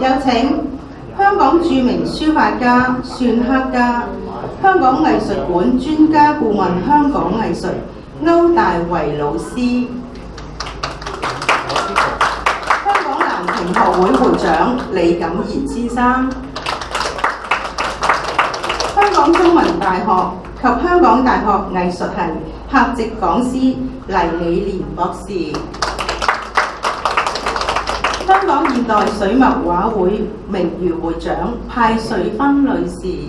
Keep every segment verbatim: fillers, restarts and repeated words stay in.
有請香港著名書法家、篆刻家、香港藝術館專家顧問香港藝術歐大維老師、香港蘭亭學會會長李錦賢先生、香港中文大學及香港大學藝術系客席講師黎美蓮博士、香港現代水墨畫會名譽會長派瑞芬女士、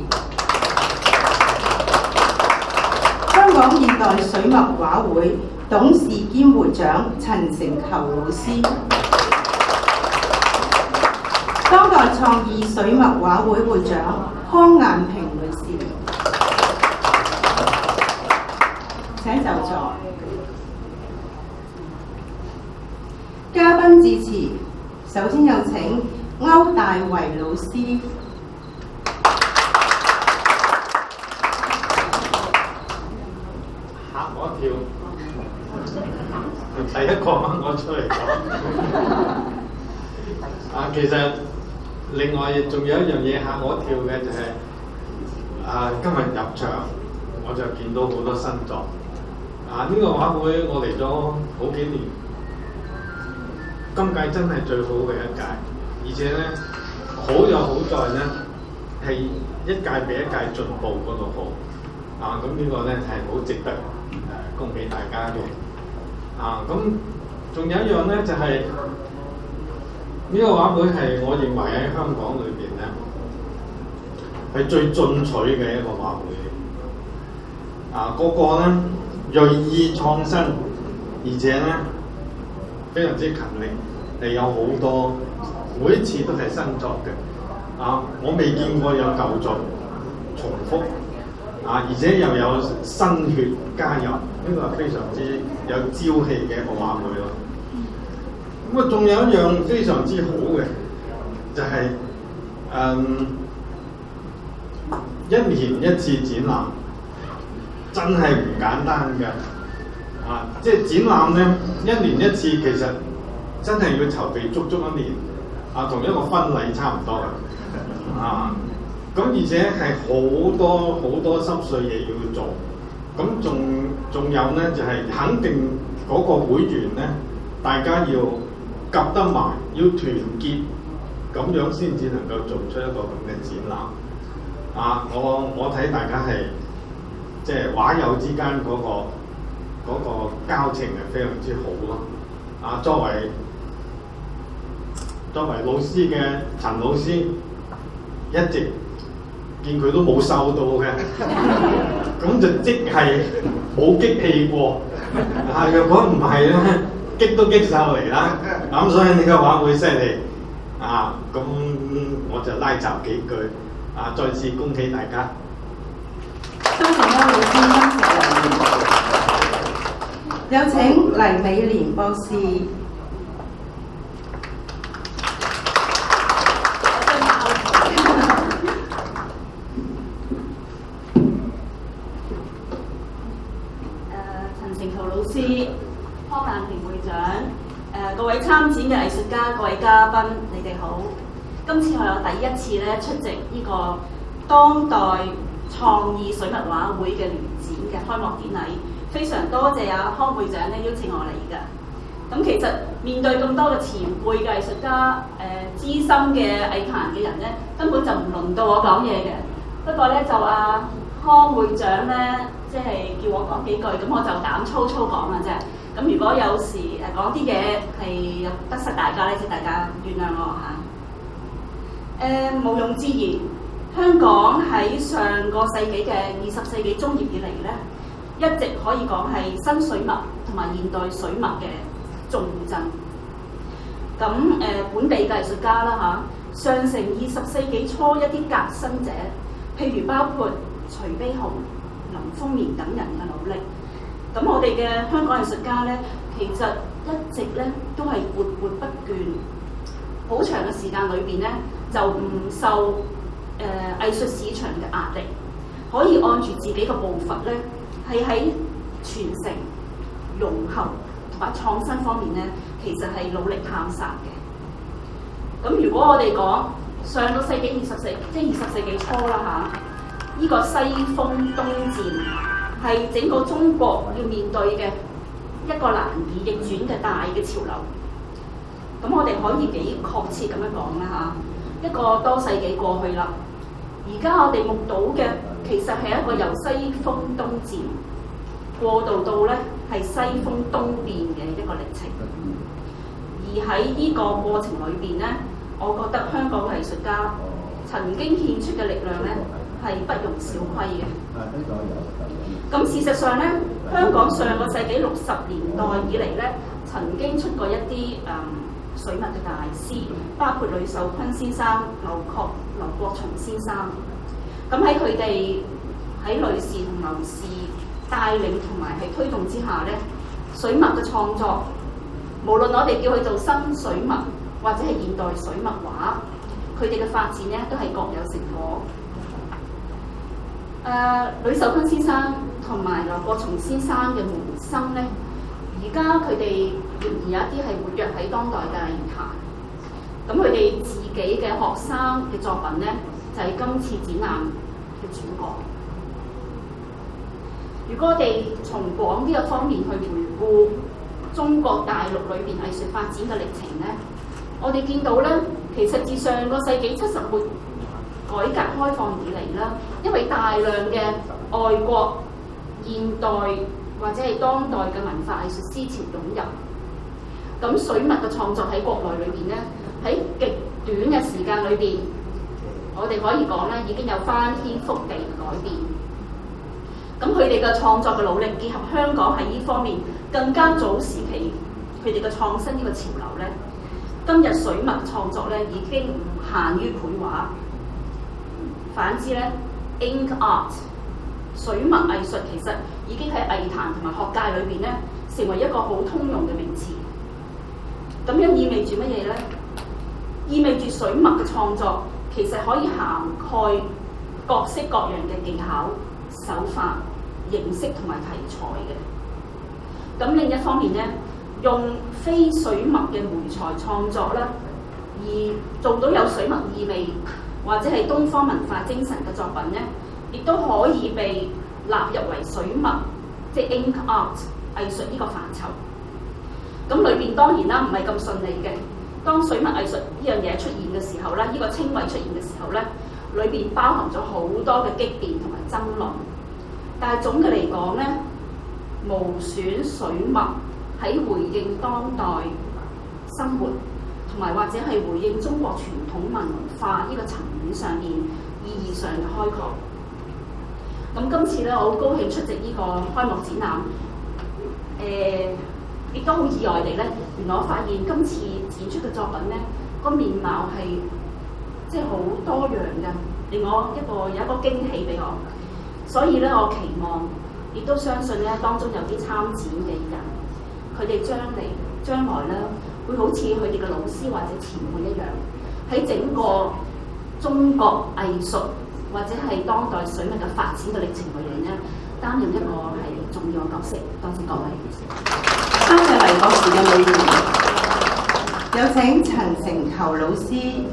香港現代水墨畫會董事兼會長陳成球老師、當代創意水墨畫會會長康雁平女士。請就座。嘉賓致辭，首先有請歐大維老師。 嚇我一跳，第一個掹我出嚟講。啊，其實另外仲有一樣嘢嚇我一跳嘅就係、是、啊，今日入場我就見到好多新作。啊，呢、這個畫會我嚟咗好幾年。今屆真係最好嘅一屆，而且咧好有好在咧係一屆比一屆進步嗰度好，啊咁呢個咧係好值得誒、呃、恭喜大家嘅。啊咁仲有一樣咧就係、是、呢、這個畫會係我認為喺香港裏邊咧係最進取嘅一個畫會。啊個個咧鋭意創新，而且咧非常之勤力，係有好多，每一次都係新作嘅。啊，我未見過有舊作重複，啊，而且又有新血加入，呢、這個係非常之有朝氣嘅一個畫會咯。咁啊，仲有一樣非常之好嘅，就係、是、誒、嗯、一年一次展覽，真係唔簡單嘅。啊，即係展覽咧，一年一次，其實真係要籌備足足一年，啊，同一個婚禮差唔多嘅，啊，咁而且係好多好多濕碎嘢要做，咁仲仲有咧就係、是、肯定嗰個會員咧，大家要夾得埋，要團結，咁樣先至能夠做出一個咁嘅展覽，啊，我我睇大家係即係畫友之間嗰、那個。嗰個交情係非常之好咯，啊，作為作為老師嘅陳老師，一直見佢都冇瘦到嘅，咁就即係冇激氣過，啊，若果唔係咧，激都激晒嚟啦，咁所以呢個畫會犀利，啊，咁我就拉雜幾句，啊，再次恭喜大家。 多謝啦，老師，多謝。有請黎美蓮博士。 陳成球老師、康雁平會長、呃、各位參展嘅藝術家、各位嘉賓，你哋好。今次我有第一次咧出席呢個當代創意水墨畫會嘅聯展嘅開幕典禮。非常多謝阿康會長咧邀請我嚟㗎。咁其實面對咁多嘅前輩嘅藝術家、誒、呃、資深嘅藝壇嘅人咧，根本就唔輪到我講嘢嘅。不過咧就阿、啊、康會長咧，即係叫我講幾句，咁我就膽粗粗講啦啫。咁如果有時誒講啲嘢係得失大家咧，請大家原諒我嚇。誒、呃、毋庸置疑，香港喺上個世紀嘅二十世紀中葉以嚟咧，一直可以講係新水墨同埋現代水墨嘅重鎮。咁誒、呃、本地嘅藝術家啦嚇，上承二十世紀初一啲革新者，譬如包括徐悲鴻、林風眠等人嘅努力。咁我哋嘅香港藝術家咧，其實一直咧都係活活不倦，好長嘅時間裏邊咧就唔受誒、呃、藝術市場嘅壓力，可以按住自己嘅步伐咧。係喺傳承、融合同埋創新方面咧，其實係努力探索嘅。 咁如果我哋講上個世紀二十世，即係二十世紀初啦嚇，呢、這個西風東漸係整個中國要面對嘅一個難以逆轉嘅大嘅潮流。咁我哋可以幾確切咁樣講啦嚇，一個多世紀過去啦，而家我哋目睹嘅其實係一個由西風東漸過渡到咧係西風東變嘅一個歷程。而喺呢個過程裏邊咧，我覺得香港藝術家曾經獻出嘅力量咧係不容小覷嘅。咁事實上咧，香港上個世紀六十年代以嚟咧，曾經出過一啲誒、嗯、水墨嘅大師，包括呂壽琨先生、劉國劉國松先生。咁喺佢哋喺呂氏同劉氏帶領同埋係推動之下咧，水墨嘅創作，無論我哋叫佢做新水墨或者係現代水墨畫，佢哋嘅發展咧都係各有成果。誒、呃，呂壽琨先生同埋劉國松先生嘅門生咧，而家佢哋仍然有一啲係活躍喺當代嘅藝壇。咁佢哋自己嘅學生嘅作品咧，就係、是、今次展覽嘅主角。如果我哋從廣呢個方面去回顧中國大陸裏邊藝術發展嘅歷程咧，我哋見到咧，其實自上個世紀七十末改革開放以嚟啦，因為大量嘅外國現代或者係當代嘅文化藝術思潮湧入，咁水墨嘅創作喺國內裏邊咧，喺極短嘅時間裏邊，我哋可以講咧已經有翻天覆地嘅改變。咁佢哋嘅創作嘅努力，結合香港喺呢方面更加早時期佢哋嘅創新呢個潮流咧，今日水墨創作咧已經唔限於繪畫。反之咧 ，ink art 水墨藝術其實已經喺藝壇同埋學界裏邊咧，成為一個好通用嘅名詞。咁樣意味住乜嘢咧？意味住水墨嘅創作其實可以涵蓋各式各樣嘅技巧、手法、形式同埋題材嘅。咁另一方面咧，用非水墨嘅媒材創作啦，而做到有水墨意味或者係東方文化精神嘅作品咧，亦都可以被納入為水墨，即係 ink art 藝術呢個範疇。咁裏邊當然啦，唔係咁順利嘅。當水墨藝術呢樣嘢出現嘅時候咧，呢、這個稱謂出現嘅時候咧，裏邊包含咗好多嘅激辯同埋爭論。但係總嘅嚟講咧，無損水墨喺回應當代生活，同埋或者係回應中國傳統文化呢個層面上面意義上嘅開拓。咁今次咧，我好高興出席呢個開幕展覽。誒、呃，亦都好意外地咧，原來我發現今次展出嘅作品咧，個面貌係即係好多樣嘅，令我一個有一個驚喜俾我。所以咧，我期望亦都相信咧，當中有啲參展嘅人，佢哋將嚟將來咧，會好似佢哋嘅老師或者前輩一樣，喺整個中國藝術或者係當代水墨嘅發展嘅歷程裏面咧，擔任一個係重要嘅角色。多謝各位。 今日黎博士嘅美言，有請陳成球老師。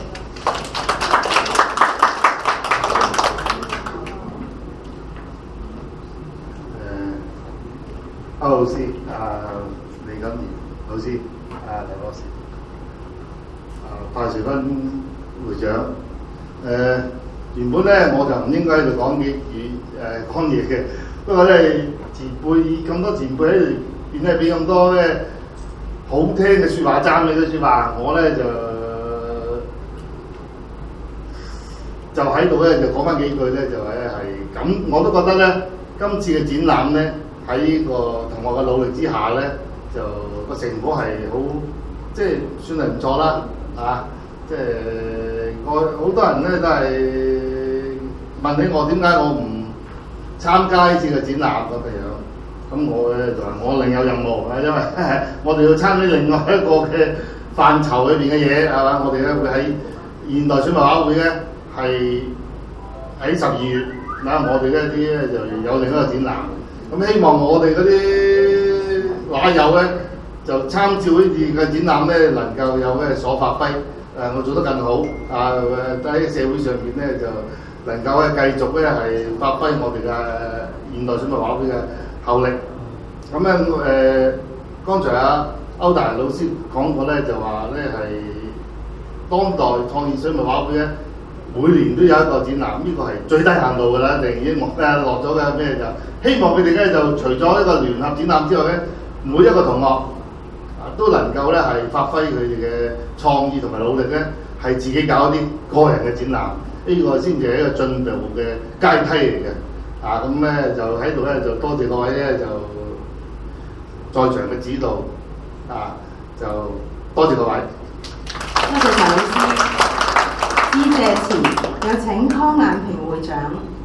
歐老師，啊李錦賢老師，啊黎博士，啊戴兆勳會長，誒、呃、原本咧我就唔應該喺度講粵語誒講嘢嘅，不過咧前輩咁多前輩喺度邊咧俾咁多咧好聽嘅説話讚美嘅説話，我咧就就喺度咧就講翻幾句咧，就係係咁，我都覺得咧今次嘅展覽咧。喺呢個同學嘅努力之下咧，就個成果係好，即係算係唔錯啦，啊！即係我好多人咧都係問起我點解我唔參加呢次嘅展覽咁嘅樣，咁我咧就話我另有任務啊，因為我哋要參與另外一個嘅範疇裏邊嘅嘢係嘛，我哋咧會喺現代水墨畫會咧係喺十二月，嗱我哋呢啲咧就有另一個展覽。咁希望我哋嗰啲畫友咧，就參照呢次嘅展覽咧，能夠有嘅所發揮， 誒我做得更好啊！誒喺社會上邊咧就能夠咧繼續咧係發揮我哋嘅現代水墨畫會嘅效力。咁咧誒，剛才阿歐大老師講過咧，就話咧係當代創意水墨畫會咧，每年都有一個展覽，呢、這個係最低限度㗎啦，定已經落誒落咗嘅咩就希望佢哋咧就除咗一個聯合展覽之外咧，每一個同學啊都能夠咧係發揮佢哋嘅創意同埋努力咧，係自己搞一啲個人嘅展覽，呢、這個先至係一個進步嘅階梯嚟嘅。啊咁咧就喺度咧就多謝各位咧就在場嘅指導，啊就多謝各位。 多謝陳老師。致謝詞有請湯眼平會長。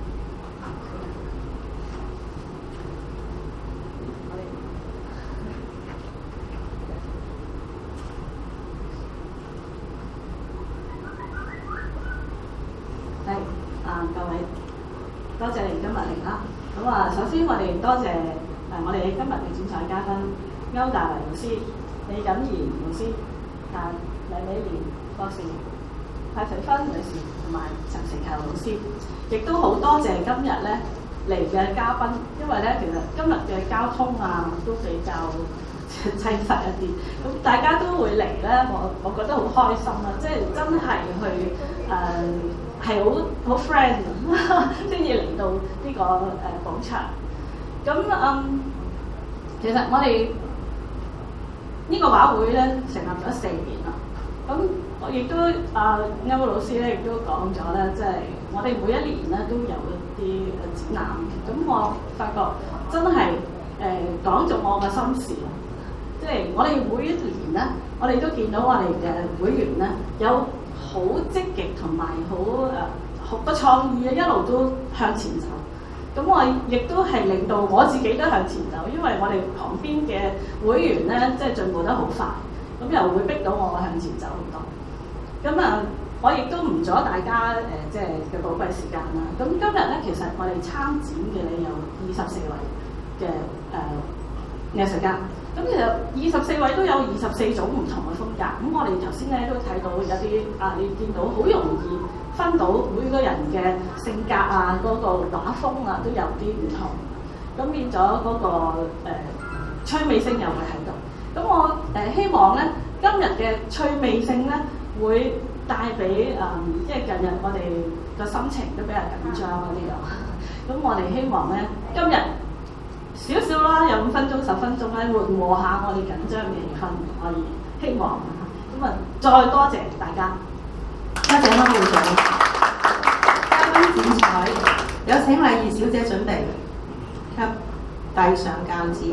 係啊，各位，多謝你今日嚟啦。咁啊，首先我哋多謝誒我哋今日嘅展台嘉賓歐大為老師、李錦賢老師、啊黎美蓮博士、蔡徐芬女士同埋陳成球老師，亦都好多謝今日咧嚟嘅嘉賓，因為咧其實今日嘅交通啊都比較擠塞一啲，咁大家都會嚟咧，我我覺得好開心啦，即係真係去誒係好好 friend 先至嚟到呢、這個誒、呃、廣場。咁嗯，其實我哋呢個畫會咧成立咗四年啦。咁我亦都啊歐老師咧亦都講咗咧，即係我哋每一年咧都有一啲誒展覽。咁我發覺真係誒講中我嘅心事，即係我哋每一年咧，我哋都見到我哋嘅會員咧有好積極同埋好誒好多創意啊，一路都向前走。咁我亦都係令到我自己都向前走，因為我哋旁邊嘅會員咧即係進步得好快。咁又會逼到我向前走好多。咁啊，我亦都唔阻大家誒、呃，即係嘅寶貴時間啦。咁今日咧，其實我哋參展嘅咧有二十四位嘅誒藝術家。咁其實二十四位都有二十四種唔同嘅風格。咁我哋頭先咧都睇到有啲啊，你見到好容易分到每個人嘅性格啊，嗰、那個畫風啊都有啲唔同。咁變咗嗰、那個誒、呃、趣味性又會喺度。咁我誒、呃、希望咧，今日嘅趣味性咧，會帶俾誒，即係近日我哋個心情都比較緊張啊呢度。咁我哋希望咧，今日少少啦，有五分鐘、十分鐘咧，緩和下我哋緊張嘅氣氛，可以希望。咁啊，再多謝大家， 多謝湯會長。嘉賓剪彩，有請禮儀小姐準備及遞上鉸剪。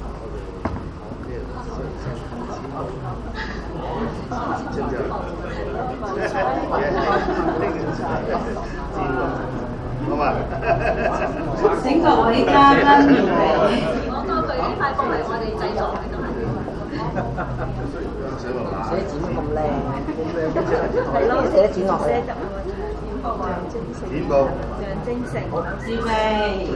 請各位嘉賓預備。 我當佢呢塊布係我哋製作嘅，都係。 寫剪咁靚，係咯，寫剪落去。 剪布啊， 剪布。 象徵性。 預備。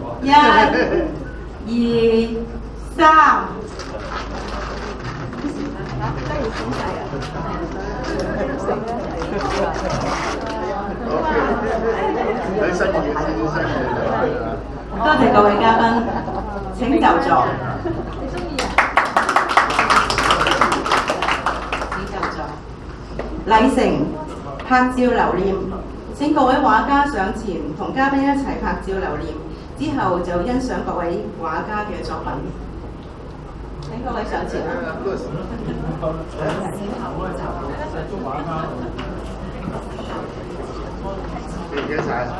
一、二、三。 都要剪晒啊！ 多謝各位嘉賓，請就座。 你中意啊？ 請就座。禮成拍照留念，請各位畫家上前同嘉賓一齊拍照留念，之後就欣賞各位畫家嘅作品。請各位上前啦。 記得晒。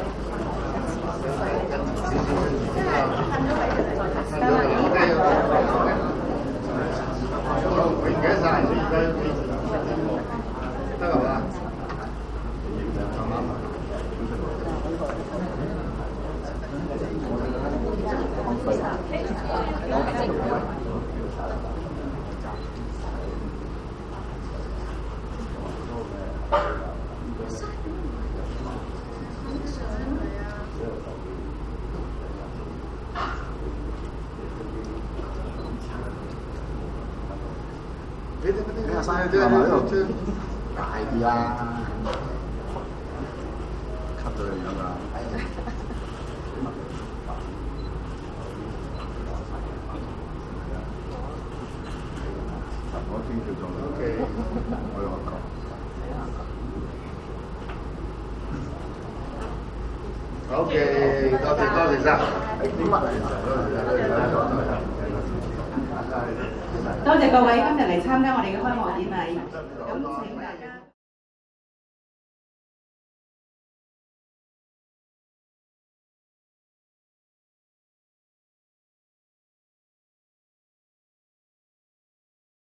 得啦嘛。你睇下晒，即係呢度大啲啦，吸到你樣啊！我先叫做 OK， 我有個。 OK， 多謝多謝晒。 多謝各位今日嚟參加我哋嘅開幕典禮，咁請大家。